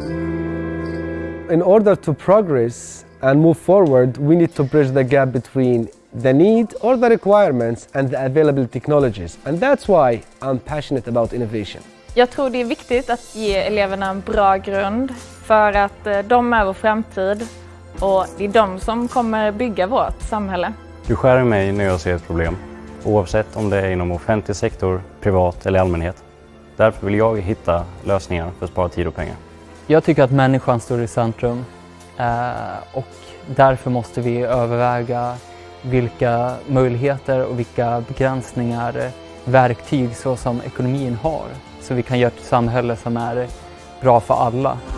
In order to progress and move forward, we need to bridge the gap between the need or the requirements and the available technologies. And that's why I'm passionate about innovation. Jag tror det är viktigt att ge eleverna en bra grund för att de är vår framtid och det är de som kommer bygga vårt samhälle. Du skär i mig när jag ser ett problem, oavsett om det är inom offentlig sektor, privat eller allmänhet. Därför vill jag hitta lösningar för att spara tid och pengar. Jag tycker att människan står i centrum och därför måste vi överväga vilka möjligheter och vilka begränsningar verktyg så som ekonomin har. Så vi kan göra ett samhälle som är bra för alla.